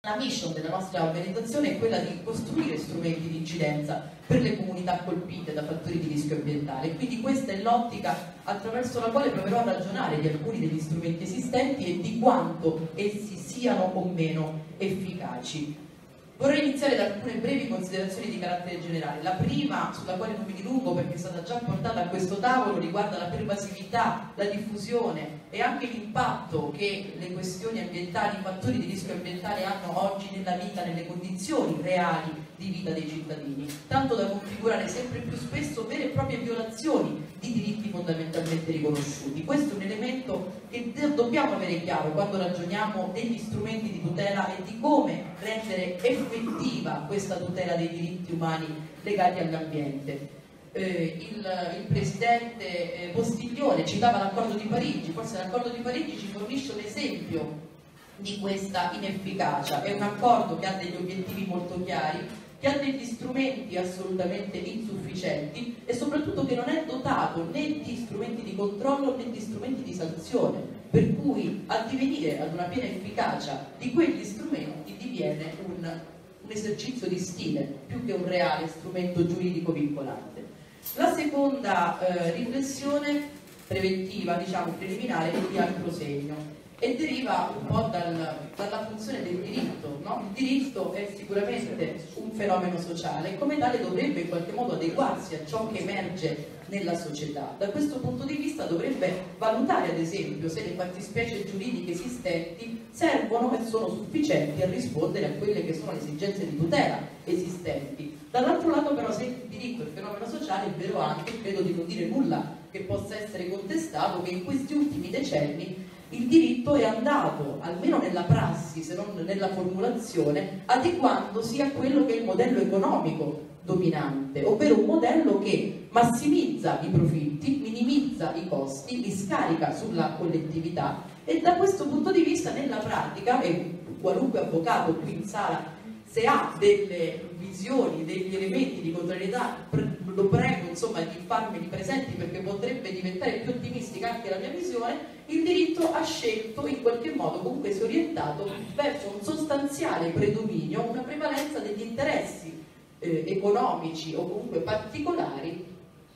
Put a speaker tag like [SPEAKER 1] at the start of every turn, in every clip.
[SPEAKER 1] La mission della nostra organizzazione è quella di costruire strumenti di incidenza per le comunità colpite da fattori di rischio ambientale, quindi questa è l'ottica attraverso la quale proverò a ragionare di alcuni degli strumenti esistenti e di quanto essi siano o meno efficaci. Vorrei iniziare da alcune brevi considerazioni di carattere generale. La prima, sulla quale non mi dilungo perché è stata già portata a questo tavolo, riguarda la pervasività, la diffusione e anche l'impatto che le questioni ambientali, i fattori di rischio ambientale hanno oggi nella vita, nelle condizioni reali di vita dei cittadini, tanto da configurare sempre più spesso vere e proprie violazioni di diritti fondamentalmente riconosciuti. Questo è un elemento che dobbiamo avere chiaro quando ragioniamo degli strumenti di tutela e di come rendere effettiva questa tutela dei diritti umani legati all'ambiente. Il presidente Postiglione citava l'accordo di Parigi, forse l'accordo di Parigi ci fornisce un esempio di questa inefficacia. È un accordo che ha degli obiettivi molto chiari, che ha degli strumenti assolutamente insufficienti e soprattutto che non è dotato né di strumenti di controllo né di strumenti di sanzione, per cui addivenire ad una piena efficacia di quegli strumenti diviene un esercizio di stile più che un reale strumento giuridico vincolante. La seconda riflessione preventiva, diciamo preliminare, è di altro segno e deriva un po' dalla funzione del diritto, no? Il diritto è sicuramente un fenomeno sociale e come tale dovrebbe in qualche modo adeguarsi a ciò che emerge nella società. Da questo punto di vista dovrebbe valutare ad esempio se le fattispecie giuridiche esistenti servono e sono sufficienti a rispondere a quelle che sono le esigenze di tutela esistenti. Dall'altro lato però, se il diritto è il fenomeno sociale, è vero anche, credo di non dire nulla che possa essere contestato, che in questi ultimi decenni il diritto è andato, almeno nella prassi, se non nella formulazione, adeguandosi a quello che è il modello economico dominante, ovvero un modello che massimizza i profitti, minimizza i costi, li scarica sulla collettività e da questo punto di vista nella pratica, e qualunque avvocato qui in sala se ha delle visioni, degli elementi di contrarietà, lo prego insomma di farmeli presenti perché potrebbe diventare più ottimistica anche la mia visione. Il diritto ha scelto in qualche modo, comunque si è orientato verso un sostanziale predominio, una prevalenza degli interessi economici o comunque particolari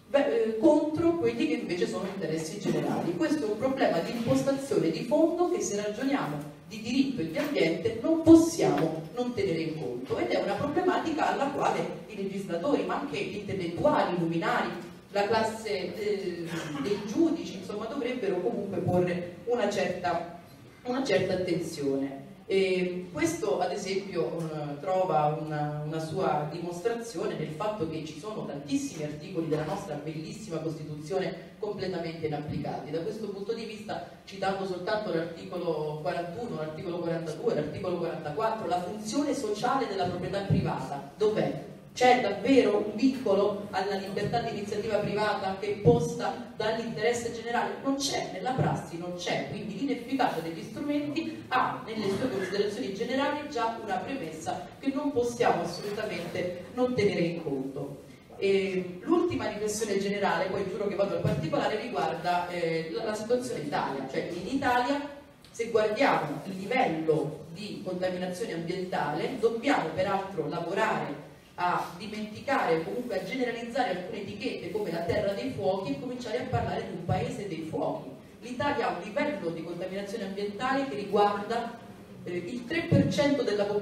[SPEAKER 1] contro quelli che invece sono interessi generali. Questo è un problema di impostazione di fondo che, se ragioniamo di diritto e di ambiente, non possiamo non tenere in conto, ed è una problematica alla quale i legislatori, ma anche gli intellettuali, luminari, la classe dei giudici, insomma, dovrebbero comunque porre una certa attenzione. E questo ad esempio trova una sua dimostrazione nel fatto che ci sono tantissimi articoli della nostra bellissima Costituzione completamente inapplicati. Da questo punto di vista, citando soltanto l'articolo 41, l'articolo 42, l'articolo 44, la funzione sociale della proprietà privata, dov'è? C'è davvero un vincolo alla libertà di iniziativa privata che è posta dall'interesse generale? Non c'è, nella prassi non c'è, quindi l'inefficacia degli strumenti ha nelle sue considerazioni generali già una premessa che non possiamo assolutamente non tenere in conto. L'ultima riflessione generale, poi giuro che vado al particolare, riguarda la situazione in Italia, cioè in Italia, se guardiamo il livello di contaminazione ambientale, dobbiamo peraltro lavorare a dimenticare o comunque a generalizzare alcune etichette come la terra dei fuochi e cominciare a parlare di un paese dei fuochi. L'Italia ha un livello di contaminazione ambientale che riguarda il 3%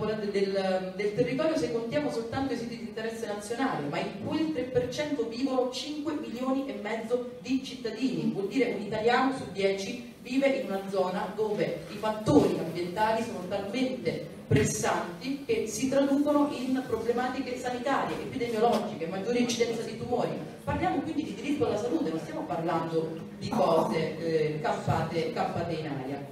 [SPEAKER 1] del territorio se contiamo soltanto i siti di interesse nazionale, ma in quel 3% vivono 5 milioni e mezzo di cittadini, vuol dire un italiano su 10 vive in una zona dove i fattori ambientali sono talmente pressanti che si traducono in problematiche sanitarie, epidemiologiche, maggiore incidenza di tumori. Parliamo quindi di diritto alla salute, non stiamo parlando di cose campate in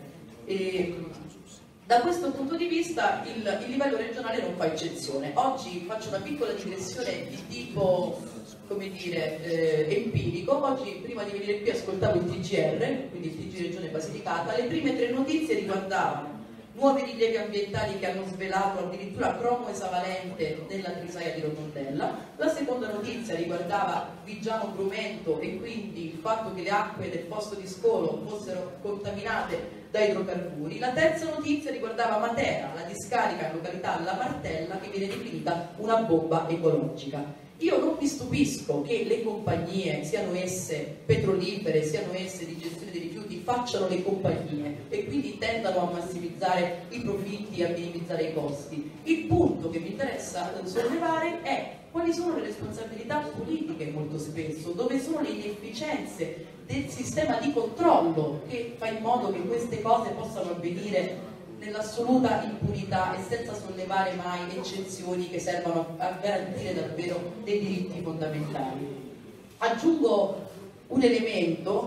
[SPEAKER 1] aria. Da questo punto di vista il livello regionale non fa eccezione. Oggi faccio una piccola digressione di tipo, come dire, empirico. Oggi, prima di venire qui, ascoltavo il TGR, quindi il TG Regione Basilicata. Le prime 3 notizie riguardavano nuovi rilievi ambientali che hanno svelato addirittura cromo esavalente nella Trisaia di Rotondella. La seconda notizia riguardava Viggiano Grumento e quindi il fatto che le acque del posto di scolo fossero contaminate da idrocarburi. La terza notizia riguardava Matera, la discarica in località La Martella che viene definita una bomba ecologica. Io non mi stupisco che le compagnie, siano esse petrolifere, siano esse di gestione dei rifiuti, facciano le compagnie e quindi tendano a massimizzare i profitti e a minimizzare i costi. Il punto che mi interessa sollevare è quali sono le responsabilità politiche molto spesso, dove sono le inefficienze del sistema di controllo che fa in modo che queste cose possano avvenire nell'assoluta impunità e senza sollevare mai eccezioni che servano a garantire davvero dei diritti fondamentali. Aggiungo un elemento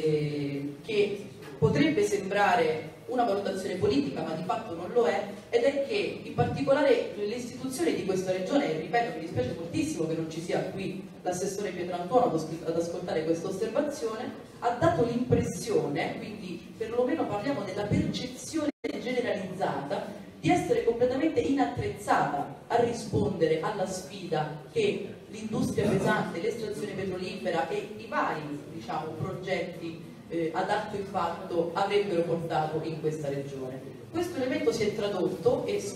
[SPEAKER 1] che potrebbe sembrare una valutazione politica, ma di fatto non lo è, ed è che in particolare le istituzioni di questa regione, e ripeto, mi dispiace moltissimo che non ci sia qui l'assessore Pietrantuono ad ascoltare questa osservazione, ha dato l'impressione, quindi perlomeno parliamo della percezione generalizzata, di essere completamente inattrezzata a rispondere alla sfida che l'industria pesante, l'estrazione petrolifera e i vari, diciamo, progetti ad alto impatto avrebbero portato in questa regione. Questo elemento si è tradotto e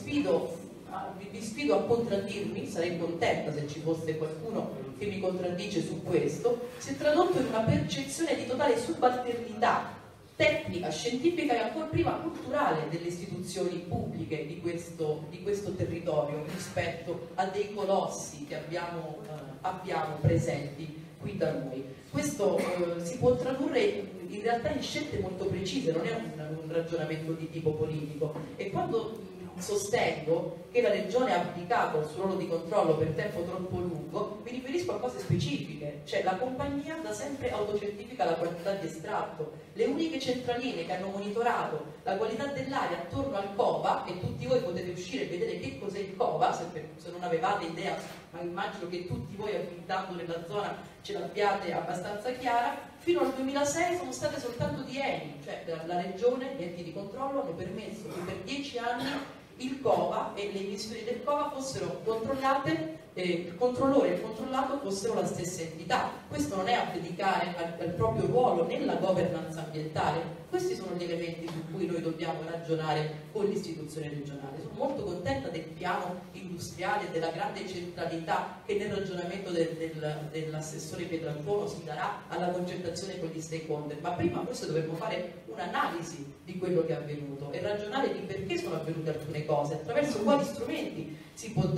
[SPEAKER 1] vi sfido a contraddirmi, sarei contenta se ci fosse qualcuno che mi contraddice su questo, si è tradotto in una percezione di totale subalternità tecnica, scientifica e ancora prima culturale delle istituzioni pubbliche di questo territorio rispetto a dei colossi che abbiamo presenti qui da noi. Questo si può tradurre in realtà in scelte molto precise, non è un ragionamento di tipo politico, e quando sostengo che la Regione ha abdicato il suo ruolo di controllo per tempo troppo lungo, mi riferisco a cose specifiche, cioè la compagnia da sempre autocertifica la quantità di estratto, le uniche centraline che hanno monitorato la qualità dell'aria attorno al Cova, e tutti voi potete uscire e vedere che cos'è il Cova, se non avevate idea, ma immagino che tutti voi abitando nella zona ce l'abbiate abbastanza chiara, fino al 2006 sono state soltanto di ENI, cioè la Regione, gli enti di controllo hanno permesso che per 10 anni il Cova e le emissioni del Cova fossero controllate, il controllore e il controllato fossero la stessa entità. Questo non è abdicare al proprio ruolo nella governance ambientale. Questi sono gli elementi su cui noi dobbiamo ragionare con l'istituzione regionale. Sono molto contenta del piano industriale e della grande centralità che nel ragionamento dell'assessore Pietrantuono si darà alla concertazione con gli stakeholder, ma prima forse dovremmo fare un'analisi di quello che è avvenuto e ragionare di perché sono avvenute alcune cose, attraverso quali strumenti si può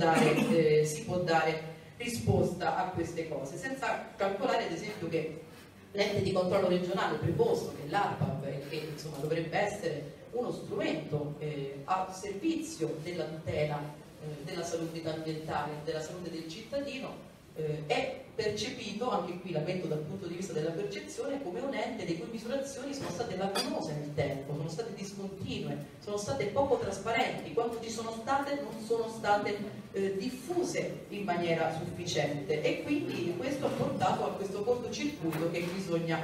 [SPEAKER 1] dare risposta a queste cose, senza calcolare ad esempio che l'ente di controllo regionale preposto, che è l'ARPAB, e che insomma dovrebbe essere uno strumento a servizio della tutela della salute ambientale, della salute del cittadino, è percepito, anche qui la metto dal punto di vista della percezione, come un ente le cui misurazioni sono state lacunose nel tempo, sono state discontinue, sono state poco trasparenti, quando ci sono state non sono state diffuse in maniera sufficiente, e quindi questo ha portato a questo cortocircuito che bisogna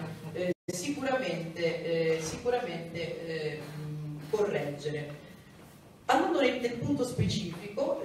[SPEAKER 1] sicuramente correggere. Andando nel punto specifico,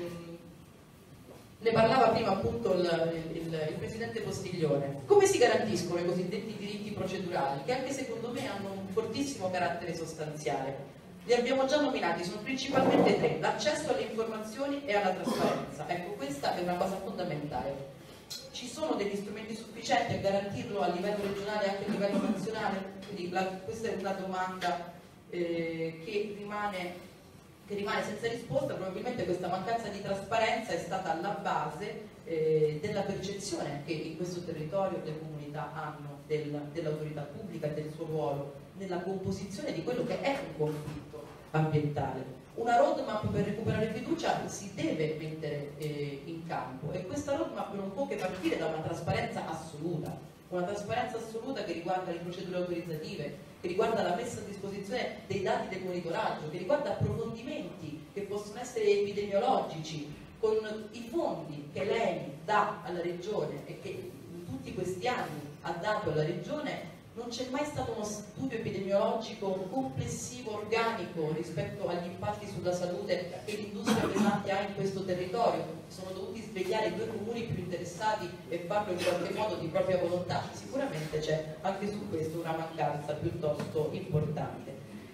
[SPEAKER 1] ne parlava prima appunto il Presidente Postiglione. Come si garantiscono i cosiddetti diritti procedurali, che anche secondo me hanno un fortissimo carattere sostanziale? Li abbiamo già nominati, sono principalmente tre: l'accesso alle informazioni e alla trasparenza. Ecco, questa è una cosa fondamentale. Ci sono degli strumenti sufficienti a garantirlo a livello regionale e anche a livello nazionale? Quindi questa è una domanda che rimane senza risposta. Probabilmente questa mancanza di trasparenza è stata alla base della percezione che in questo territorio le comunità hanno dell'autorità pubblica e del suo ruolo nella composizione di quello che è un conflitto ambientale. Una roadmap per recuperare fiducia si deve mettere in campo, e questa roadmap non può che partire da una trasparenza assoluta che riguarda le procedure autorizzative, che riguarda la messa a disposizione dei dati del monitoraggio, che riguarda approfondimenti che possono essere epidemiologici, con i fondi che l'ENI dà alla Regione e che in tutti questi anni ha dato alla Regione. Non c'è mai stato uno studio epidemiologico complessivo, organico, rispetto agli impatti sulla salute che l'industria pesante ha in questo territorio. Sono dovuti svegliare i due comuni più interessati e farlo in qualche modo di propria volontà. Sicuramente c'è anche su questo una mancanza piuttosto importante.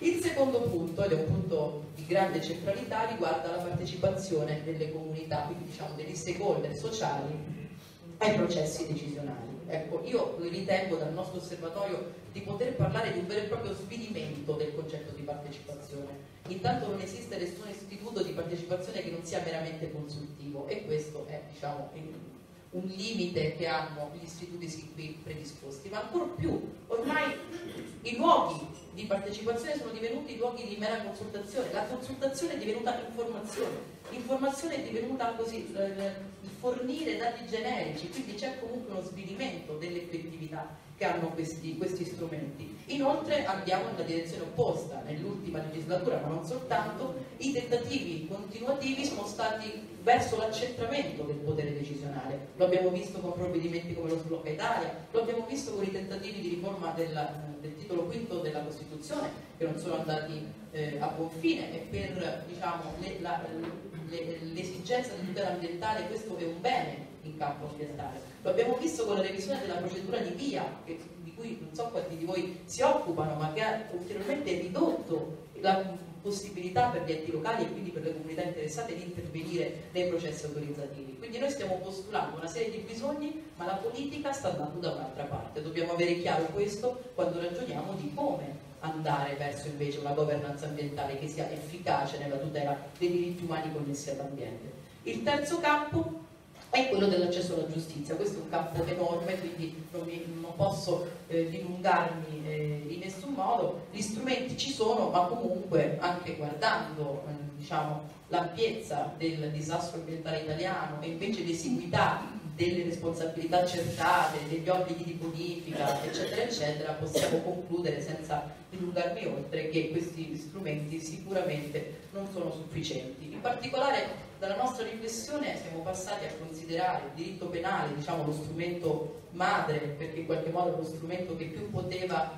[SPEAKER 1] Il secondo punto, ed è un punto di grande centralità, riguarda la partecipazione delle comunità, quindi diciamo degli stakeholder sociali ai processi decisionali. Ecco, io ritengo dal nostro osservatorio di poter parlare di un vero e proprio svilimento del concetto di partecipazione. Intanto non esiste nessun istituto di partecipazione che non sia meramente consultivo, e questo è, diciamo, un limite che hanno gli istituti sin qui predisposti, ma ancor più, ormai i luoghi di partecipazione sono divenuti luoghi di mera consultazione, la consultazione è divenuta informazione, l'informazione è divenuta così, il fornire dati generici, quindi c'è comunque uno svilimento dell'effettività che hanno questi strumenti. Inoltre andiamo nella direzione opposta, nell'ultima legislatura, ma non soltanto, i tentativi continuativi sono stati verso l'accentramento del potere decisionale. Lo abbiamo visto con provvedimenti come lo Sblocca Italia, lo abbiamo visto con i tentativi di riforma del titolo quinto della Costituzione, che non sono andati a buon fine, e per, diciamo, l'esigenza di tutela ambientale questo è un bene in campo ambientale. Lo abbiamo visto con la revisione della procedura di VIA, di cui non so quanti di voi si occupano, ma che ha ulteriormente ridotto la possibilità per gli enti locali e quindi per le comunità interessate di intervenire nei processi autorizzativi. Quindi noi stiamo postulando una serie di bisogni, ma la politica sta andando da un'altra parte. Dobbiamo avere chiaro questo quando ragioniamo di come andare verso invece una governance ambientale che sia efficace nella tutela dei diritti umani connessi all'ambiente. Il terzo campo è quello dell'accesso alla giustizia. Questo è un campo enorme, quindi non posso dilungarmi in nessun modo. Gli strumenti ci sono, ma comunque anche guardando diciamo, l'ampiezza del disastro ambientale italiano e invece l'esiguità delle responsabilità accertate, degli obblighi di bonifica, eccetera, eccetera, possiamo concludere senza dilungarmi oltre che questi strumenti sicuramente non sono sufficienti. In particolare dalla nostra riflessione siamo passati a considerare il diritto penale, diciamo, lo strumento madre, perché in qualche modo è lo strumento che più poteva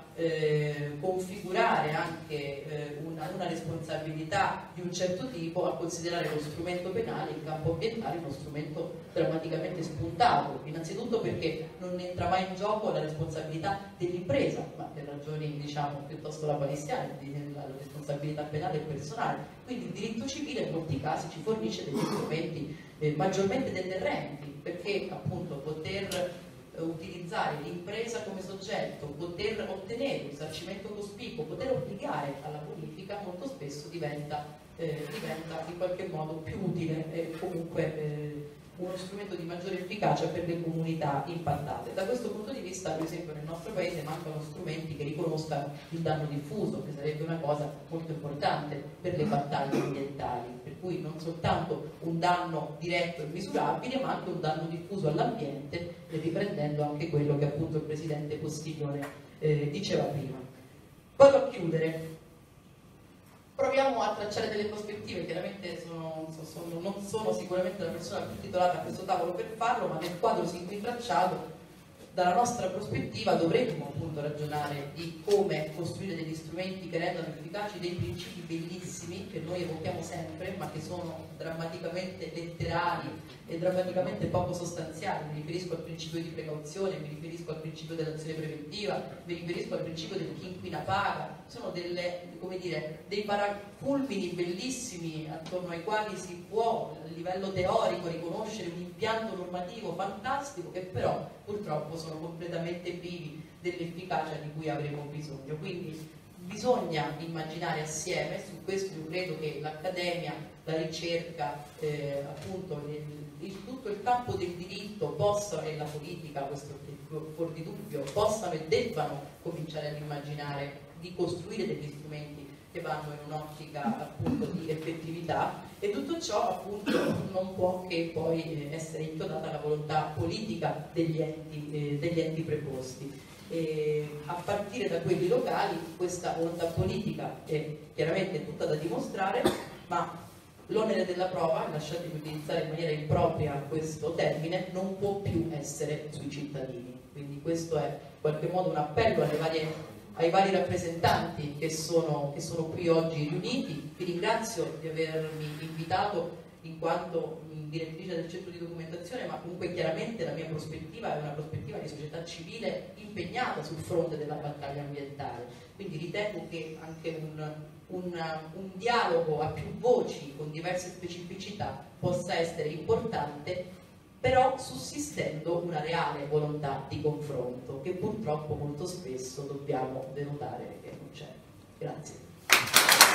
[SPEAKER 1] configurare anche una responsabilità di un certo tipo, a considerare lo strumento penale in campo ambientale uno strumento drammaticamente spuntato, innanzitutto perché non entra mai in gioco la responsabilità dell'impresa, ma per ragioni diciamo piuttosto lapalistiane, la responsabilità penale e personale, quindi il diritto civile in molti casi ci fornisce degli strumenti maggiormente deterrenti, perché appunto poter utilizzare l'impresa come soggetto, poter ottenere un risarcimento cospicuo, poter obbligare alla bonifica molto spesso diventa in qualche modo più utile e comunque uno strumento di maggiore efficacia per le comunità impattate. Da questo punto di vista, per esempio, nel nostro paese mancano strumenti che riconoscano il danno diffuso, che sarebbe una cosa molto importante per le battaglie ambientali, per cui non soltanto un danno diretto e misurabile, ma anche un danno diffuso all'ambiente, riprendendo anche quello che appunto il Presidente Postiglione diceva prima. Vado a chiudere. Proviamo a tracciare delle prospettive, chiaramente non sono sicuramente la persona più titolata a questo tavolo per farlo, ma nel quadro sin qui tracciato, dalla nostra prospettiva dovremmo appunto ragionare di come costruire degli strumenti che rendano efficaci dei principi bellissimi che noi evochiamo sempre, ma che sono drammaticamente letterali e drammaticamente poco sostanziali. Mi riferisco al principio di precauzione, mi riferisco al principio dell'azione preventiva, mi riferisco al principio del chi inquina paga. Sono dei parafulmini bellissimi attorno ai quali si può a livello teorico riconoscere un impianto normativo fantastico, che però purtroppo sono completamente privi dell'efficacia di cui avremo bisogno. Quindi bisogna immaginare assieme, su questo io credo che l'accademia, la ricerca, appunto tutto il campo del diritto possa, e la politica, questo fuori di dubbio, possano e debbano cominciare ad immaginare di costruire degli strumenti che vanno in un'ottica appunto di effettività, e tutto ciò appunto non può che poi essere inchiodata alla volontà politica degli enti preposti. A partire da quelli locali questa volontà politica è chiaramente tutta da dimostrare, ma l'onere della prova, lasciatemi utilizzare in maniera impropria questo termine, non può più essere sui cittadini. Quindi questo è in qualche modo un appello ai vari rappresentanti che sono qui oggi riuniti. Vi ringrazio di avermi invitato in quanto mi direttrice del centro di documentazione, ma comunque chiaramente la mia prospettiva è una prospettiva di società civile impegnata sul fronte della battaglia ambientale, quindi ritengo che anche un dialogo a più voci con diverse specificità possa essere importante, però sussistendo una reale volontà di confronto che purtroppo molto spesso dobbiamo denotare che non c'è. Grazie.